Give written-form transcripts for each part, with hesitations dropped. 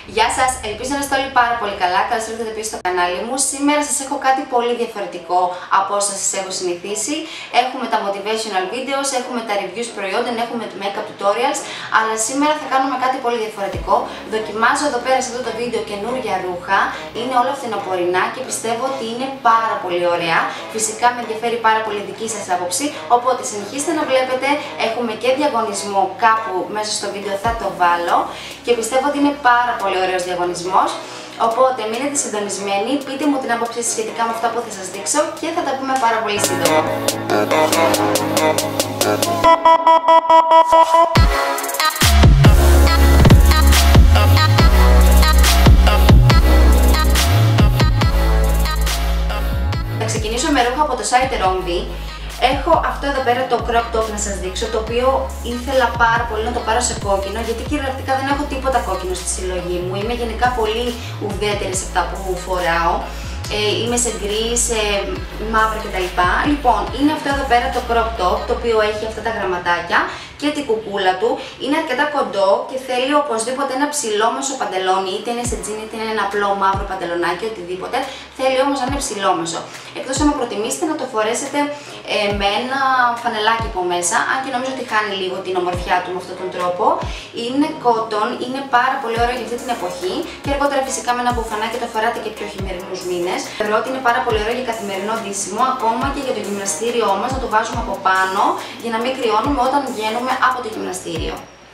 Γεια σας, ελπίζω να είστε όλοι πάρα πολύ καλά. Καλώς ήρθατε πίσω στο κανάλι μου. Σήμερα σας έχω κάτι πολύ διαφορετικό από όσα σας έχω συνηθίσει. Έχουμε τα motivational videos, έχουμε τα reviews προϊόντων, έχουμε makeup tutorials, αλλά σήμερα θα κάνουμε κάτι πολύ διαφορετικό. Δοκιμάζω εδώ πέρα σε αυτό το βίντεο καινούργια ρούχα. Είναι όλα φθινοπορεινά και πιστεύω ότι είναι πάρα πολύ ωραία. Φυσικά με ενδιαφέρει πάρα πολύ δική σας άποψη, οπότε συνεχίστε να βλέπετε. Έχουμε και διαγωνισμό κάπου μέσα στο βίντεο, θα το βάλω και πιστεύω ότι είναι πάρα πολύ ωραίος διαγωνισμός. Οπότε μείνετε συντονισμένοι, πείτε μου την άποψή σας σχετικά με αυτά που θα σας δείξω και θα τα πούμε πάρα πολύ σύντομα. Θα ξεκινήσω με ρούχα από το site Romvi. Έχω αυτό εδώ πέρα το crop top να σας δείξω, το οποίο ήθελα πάρα πολύ να το πάρω σε κόκκινο, γιατί κυριολεκτικά δεν έχω τίποτα κόκκινο στη συλλογή μου. Είμαι γενικά πολύ ουδέτερη σε αυτά που φοράω. Είμαι σε γκρι, σε μαύρο κτλ. Λοιπόν, είναι αυτό εδώ πέρα το crop top, το οποίο έχει αυτά τα γραμματάκια και την κουκούλα του. Είναι αρκετά κοντό και θέλει οπωσδήποτε ένα ψηλόμεσο παντελόνι, είτε είναι σε τζιν είτε είναι ένα απλό μαύρο παντελονάκι, οτιδήποτε. Θέλει όμως να είναι ψηλόμεσο. Εκτός αν προτιμήσετε να το φορέσετε με ένα φανελάκι από μέσα, αν και νομίζω ότι χάνει λίγο την ομορφιά του με αυτόν τον τρόπο. Είναι cotton, είναι πάρα πολύ ωραίο για αυτή την εποχή και αργότερα φυσικά με ένα μπουφανάκι το φοράτε και πιο χειμερινούς μήνες. Θεωρώ ότι είναι πάρα πολύ ωραίο για καθημερινό ντύσιμο, ακόμα και για το γυμναστήριό μας να το βάζουμε από πάνω για να μην κρυώνουμε όταν βγαίνουμε από το γυμναστήριο.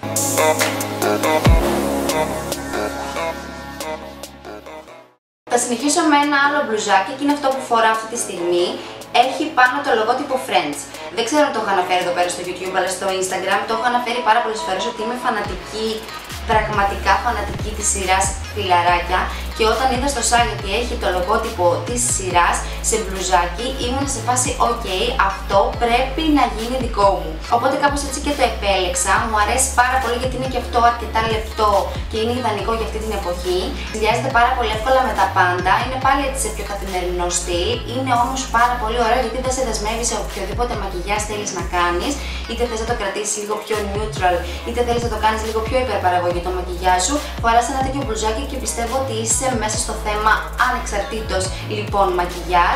Θα συνεχίσω με ένα άλλο μπλουζάκι και είναι αυτό που φοράω αυτή τη στιγμή. Έχει πάνω το λογότυπο Friends. Δεν ξέρω αν το έχω αναφέρει εδώ πέρα στο YouTube, αλλά στο Instagram το έχω αναφέρει πάρα πολλές φορές ότι είμαι φανατική, πραγματικά φανατική της σειράς Φιλαράκια, και όταν είδα στο site ότι έχει το λογότυπο της σειράς σε μπλουζάκι, ήμουν σε φάση ok, αυτό πρέπει να γίνει δικό μου. Οπότε κάπως έτσι και το επέλεξα. Μου αρέσει πάρα πολύ γιατί είναι και αυτό αρκετά λεπτό και είναι ιδανικό για αυτή την εποχή. Συνδυάζεται πάρα πολύ εύκολα με τα πάντα, είναι πάλι έτσι σε πιο καθημερινό στυλ. Είναι όμως πάρα πολύ ωραίο γιατί δεν σε δεσμεύει σε οποιοδήποτε μακιγιάζ θέλεις να κάνεις, είτε θες να το κρατήσεις λίγο πιο neutral, είτε θέλεις να το κάνεις λίγο πιο υπερπαραγωγή το μακιγιάζ σου. Φοράς ένα τέτοιο μπλουζάκι και πιστεύω ότι είσαι μέσα στο θέμα ανεξαρτήτως λοιπόν μακιγιάζ.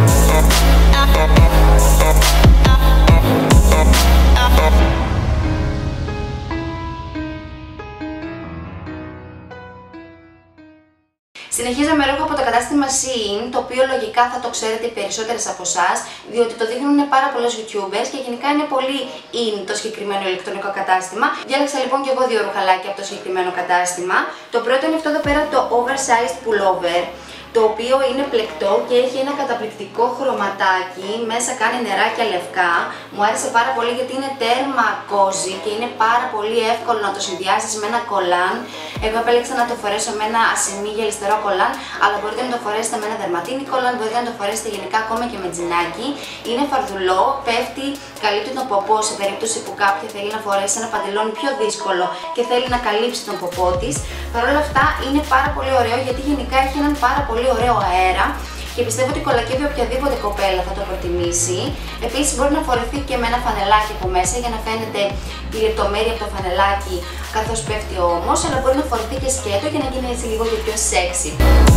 Συνεχίζω με ρούχα από το κατάστημα Shein, το οποίο λογικά θα το ξέρετε οι περισσότερες από εσάς, διότι το δείχνουν πάρα πολλές YouTubers και γενικά είναι πολύ in το συγκεκριμένο ηλεκτρονικό κατάστημα. Διάλεξα λοιπόν και εγώ δύο ρουχαλάκια από το συγκεκριμένο κατάστημα. Το πρώτο είναι αυτό εδώ πέρα, το oversized pullover, το οποίο είναι πλεκτό και έχει ένα καταπληκτικό χρωματάκι, μέσα κάνει νεράκια λευκά. Μου άρεσε πάρα πολύ γιατί είναι τέρμα cozy και είναι πάρα πολύ εύκολο να το συνδυάσεις με ένα κολάν. Εγώ επέλεξα να το φορέσω με ένα ασημί γυαλιστερό κολάν, αλλά μπορείτε να το φορέσετε με ένα δερματίνι κολάν, μπορείτε να το φορέσετε γενικά ακόμα και με τζινάκι. Είναι φαρδουλό, πέφτει, καλύπτει τον ποπό σε περίπτωση που κάποια θέλει να φορέσει ένα παντελόνι πιο δύσκολο και θέλει να καλύψει τον ποπό της. Παρ' όλα αυτά είναι πάρα πολύ ωραίο γιατί γενικά έχει έναν πάρα πολύ ωραίο αέρα και πιστεύω ότι κολακεύει οποιαδήποτε κοπέλα θα το προτιμήσει. Επίσης μπορεί να φορεθεί και με ένα φανελάκι από μέσα για να φαίνεται η λεπτομέρεια από το φανελάκι καθώς πέφτει όμως, αλλά μπορεί να φορεθεί και σκέτο για να γίνει έτσι λίγο και πιο sexy.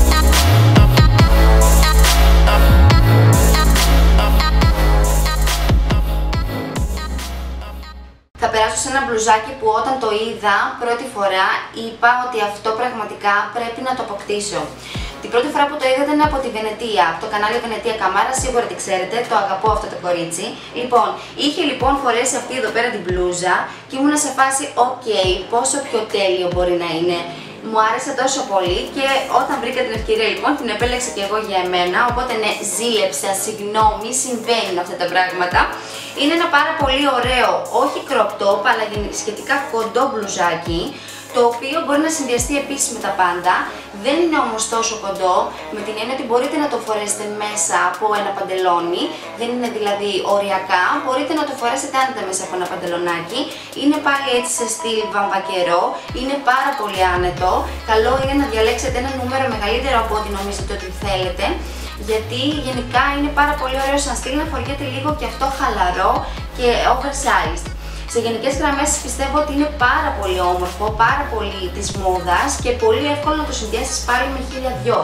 Θα περάσω σε ένα μπλουζάκι που όταν το είδα πρώτη φορά είπα ότι αυτό πραγματικά πρέπει να το αποκτήσω. Την πρώτη φορά που το είδα ήταν από τη Βενετία, από το κανάλι Βενετία Καμάρα, σίγουρα τη ξέρετε, το αγαπώ αυτό το κορίτσι. Λοιπόν, είχε λοιπόν φορέσει αυτή εδώ πέρα την μπλούζα και ήμουν σε φάση ok, πόσο πιο τέλειο μπορεί να είναι. Μου άρεσε τόσο πολύ και όταν βρήκα την ευκαιρία λοιπόν την επέλεξα και εγώ για εμένα, οπότε ναι, ζήλεψα, συγγνώμη, συμβαίνουν αυτά τα πράγματα. Είναι ένα πάρα πολύ ωραίο, όχι crop top, αλλά σχετικά κοντό μπλουζάκι, το οποίο μπορεί να συνδυαστεί επίσης με τα πάντα. Δεν είναι όμως τόσο κοντό, με την έννοια ότι μπορείτε να το φορέσετε μέσα από ένα παντελόνι, δεν είναι δηλαδή οριακά, μπορείτε να το φορέσετε άνετα μέσα από ένα παντελονάκι. Είναι πάλι έτσι σε στυλ βαμβακερό, είναι πάρα πολύ άνετο. Καλό είναι να διαλέξετε ένα νούμερο μεγαλύτερο από ό,τι νομίζετε ότι θέλετε, γιατί γενικά είναι πάρα πολύ ωραίο σαν στυλ, να φοριέται λίγο και αυτό χαλαρό και oversized. Σε γενικές γραμμές πιστεύω ότι είναι πάρα πολύ όμορφο, πάρα πολύ της μόδας και πολύ εύκολο να το συνδυάσεις πάλι με 1002.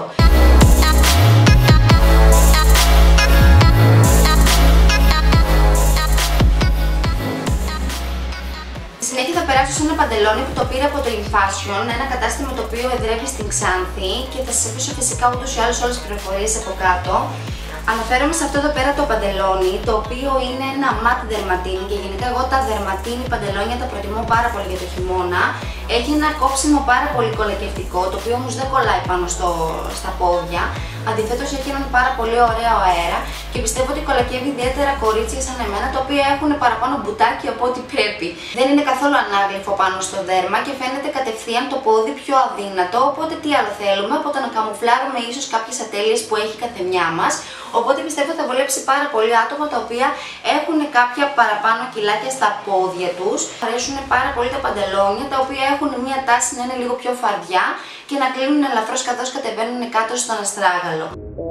Στη συνέχεια θα περάσω σε ένα παντελόνι που το πήρα από το InFashion, ένα κατάστημα το οποίο εδρεύει στην Ξάνθη και θα σας αφήσω φυσικά ούτως ή άλλως όλες τις πληροφορίες από κάτω. Αναφέρομαι σε αυτό εδώ πέρα το παντελόνι, το οποίο είναι ένα ματ δερματίνι και γενικά εγώ τα δερματίνι παντελόνια τα προτιμώ πάρα πολύ για το χειμώνα. Έχει ένα κόψιμο πάρα πολύ κολακευτικό, το οποίο όμως δεν κολλάει πάνω στα πόδια. Αντιθέτως έχει έναν πάρα πολύ ωραίο αέρα και πιστεύω ότι κολακεύει ιδιαίτερα κορίτσια σαν εμένα, τα οποία έχουν παραπάνω μπουτάκι από ό,τι πρέπει. Δεν είναι καθόλου ανάγλυφο πάνω στο δέρμα και φαίνεται κατευθείαν το πόδι πιο αδύνατο, οπότε τι άλλο θέλουμε από το να καμουφλάρουμε ίσως κάποιες ατέλειες που έχει η καθεμιά μας. Οπότε πιστεύω θα βολέψει πάρα πολύ άτομα τα οποία έχουν κάποια παραπάνω κιλάκια στα πόδια τους. Αρέσουν πάρα πολύ τα παντελόνια τα οποία έχουν μια τάση να είναι λίγο πιο φαρδιά και να κλείνουν ελαφρώς καθώς κατεβαίνουν κάτω στον αστράγαλο.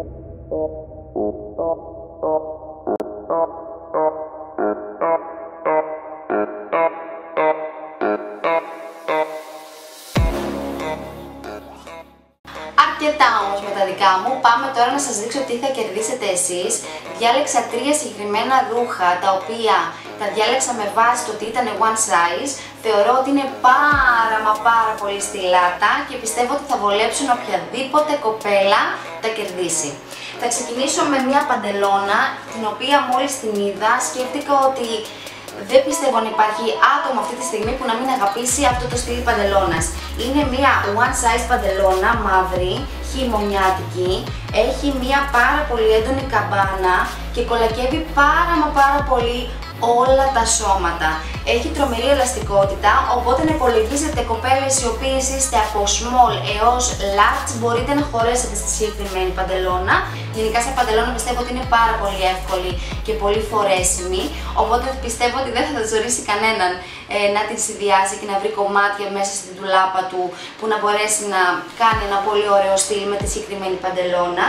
Αρκετά όμως με τα δικά μου, πάμε τώρα να σας δείξω τι θα κερδίσετε εσείς. Διάλεξα 3 συγκεκριμένα ρούχα τα οποία τα διάλεξα με βάση το ότι ήταν one size. Θεωρώ ότι είναι πάρα πολύ στιλάτα και πιστεύω ότι θα βολέψουν οποιαδήποτε κοπέλα τα κερδίσει. Θα ξεκινήσω με μια παντελώνα την οποία μόλις την είδα σκέφτηκα ότι δεν πιστεύω να υπάρχει άτομο αυτή τη στιγμή που να μην αγαπήσει αυτό το στυλ παντελώνας. Είναι μια one size παντελώνα μαύρη, χειμωνιάτικη, έχει μια πάρα πολύ έντονη καμπάνα και κολακεύει πάρα πολύ όλα τα σώματα. Έχει τρομερή ελαστικότητα, οπότε να υπολογίζετε κοπέλες οι οποίες είστε από small έως large μπορείτε να χωρέσετε στη συγκεκριμένη παντελώνα. Γενικά σε παντελώνα πιστεύω ότι είναι πάρα πολύ εύκολη και πολύ φορέσιμη, οπότε πιστεύω ότι δεν θα ζωρίσει κανέναν να την συνδυάσει και να βρει κομμάτια μέσα στην ντουλάπα του που να μπορέσει να κάνει ένα πολύ ωραίο στυλ με τη συγκεκριμένη παντελώνα.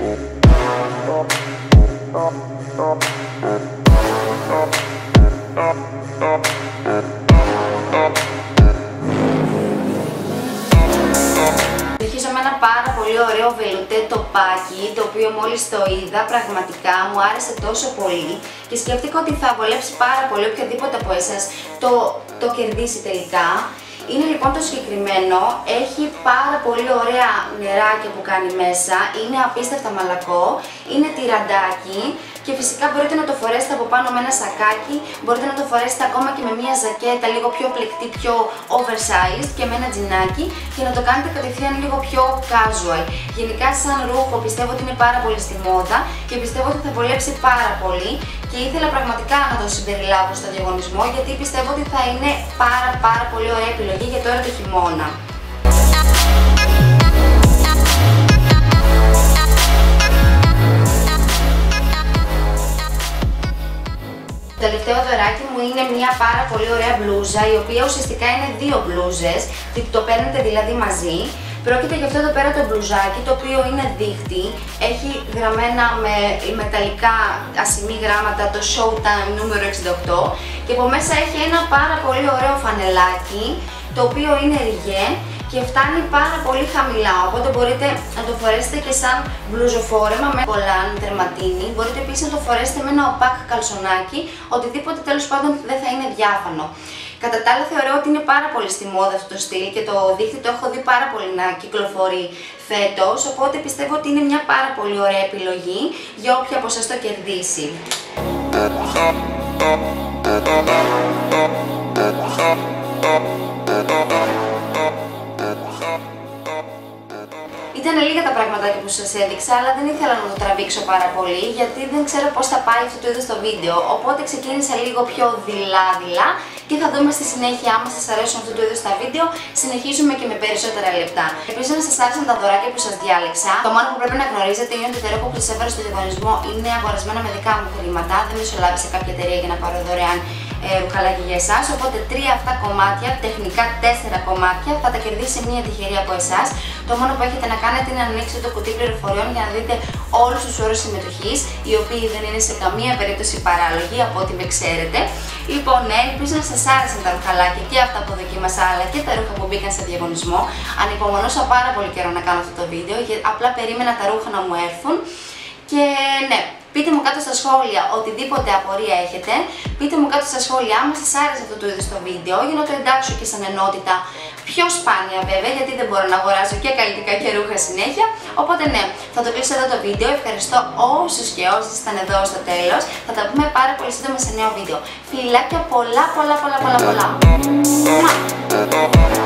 Συνεχίζω με ένα πάρα πολύ ωραίο βελουτέ τοπάκι, το οποίο μόλις το είδα πραγματικά μου άρεσε τόσο πολύ και σκέφτηκα ότι θα βολέψει πάρα πολύ οποιαδήποτε από εσάς το κερδίσει τελικά. Είναι λοιπόν το συγκεκριμένο, έχει πάρα πολύ ωραία νεράκια που κάνει μέσα, είναι απίστευτα μαλακό, είναι τυραντάκι και φυσικά μπορείτε να το φορέσετε από πάνω με ένα σακάκι, μπορείτε να το φορέσετε ακόμα και με μια ζακέτα λίγο πιο πλεκτή, πιο oversized και με ένα τζινάκι και να το κάνετε κατευθείαν λίγο πιο casual. Γενικά σαν ρούχο πιστεύω ότι είναι πάρα πολύ στη μόδα και πιστεύω ότι θα βολέψει πάρα πολύ και ήθελα πραγματικά να το συμπεριλάβω στο διαγωνισμό γιατί πιστεύω ότι θα είναι πάρα πολύ ωραία επιλογή για τώρα το χειμώνα. Το τελευταίο δωράκι μου είναι μια πάρα πολύ ωραία μπλούζα, η οποία ουσιαστικά είναι 2 μπλούζες, το παίρνετε δηλαδή μαζί. Πρόκειται για αυτό εδώ πέρα το μπλουζάκι, το οποίο είναι δίχτυ, έχει γραμμένα με μεταλλικά ασημή γράμματα το Showtime νούμερο 68 και από μέσα έχει ένα πάρα πολύ ωραίο φανελάκι, το οποίο είναι ριγέ και φτάνει πάρα πολύ χαμηλά, οπότε μπορείτε να το φορέσετε και σαν μπλουζοφόρεμα με κολάν, τερματίνι, μπορείτε επίσης να το φορέσετε με ένα οπάκ καλσονάκι, οτιδήποτε τέλος πάντων δεν θα είναι διάφανο. Κατά τα άλλα θεωρώ ότι είναι πάρα πολύ στη μόδα αυτό το στυλ και το δίχτυ το έχω δει πάρα πολύ να κυκλοφορεί φέτος, οπότε πιστεύω ότι είναι μια πάρα πολύ ωραία επιλογή για όποια από εσάς το κερδίσει. Ήταν λίγα τα πραγματάκια που σας έδειξα, αλλά δεν ήθελα να το τραβήξω πάρα πολύ, γιατί δεν ξέρω πώς θα πάει αυτό το είδος στο βίντεο, οπότε ξεκίνησα λίγο πιο δειλά και θα δούμε στη συνέχεια άμα σας αρέσουν αυτού του είδους τα βίντεο, συνεχίζουμε και με περισσότερα λεπτά. Ελπίζω να σας άρεσαν τα δωράκια που σας διάλεξα. Το μόνο που πρέπει να γνωρίζετε είναι ότι το ρούχο που σας έφερα στο διαγωνισμό είναι αγορασμένο με δικά μου χρήματα, δεν μεσολάβησε κάποια εταιρεία για να πάρω δωρεάν ρουχαλάκι για εσάς, οπότε 3 αυτά κομμάτια, τεχνικά 4 κομμάτια, θα τα κερδίσει μια τυχερή από εσάς. Το μόνο που έχετε να κάνετε είναι να ανοίξετε το κουτί πληροφοριών για να δείτε όλους τους όρους συμμετοχής, οι οποίοι δεν είναι σε καμία περίπτωση παράλογοι από ό,τι με ξέρετε. Λοιπόν, ναι, ελπίζω να σας άρεσαν τα ρουχαλάκια και αυτά που δοκίμασα, αλλά και τα ρούχα που μπήκαν σε διαγωνισμό. Ανυπομονούσα πάρα πολύ καιρό να κάνω αυτό το βίντεο, γιατί απλά περίμενα τα ρούχα να μου έρθουν. Και ναι, πείτε μου κάτω στα σχόλια οτιδήποτε απορία έχετε. Πείτε μου κάτω στα σχόλια άμα σας άρεσε αυτό το είδος το βίντεο, για να το εντάξω και σαν ενότητα πιο σπάνια βέβαια, γιατί δεν μπορώ να αγοράζω και καλλιτικά και ρούχα συνέχεια. Οπότε ναι, θα το κλείσω εδώ το βίντεο. Ευχαριστώ όσους και όσες ήταν εδώ στο τέλος. Θα τα πούμε πάρα πολύ σύντομα σε νέο βίντεο. Φιλάκια πολλά.